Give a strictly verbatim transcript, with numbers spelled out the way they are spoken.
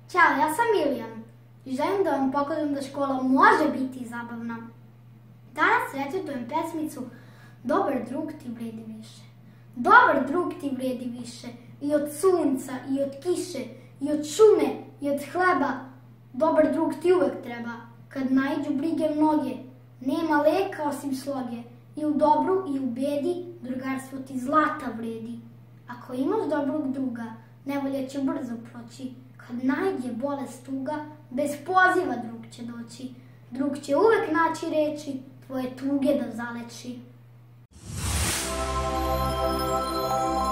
Ćao, ja sam Milijan i želim da vam pokažem da škola može biti zabavna. Danas recitujem pesmicu Dobar drug ti vredi više. Dobar drug ti vredi više i od sunca, i od kiše, i od šume, i od hleba. Dobar drug ti uvek treba, kad naiđu brige mnoge. Nema leka osim sloge, i u dobru i u bedi drugarstvo ti zlata vredi. Ako imaš dobrog druga, nevolja će brzo proći. Kad naiđe bolest tuga, bez poziva drug će doći. Drug će uvek naći reči, tvoje tuge da zaleči.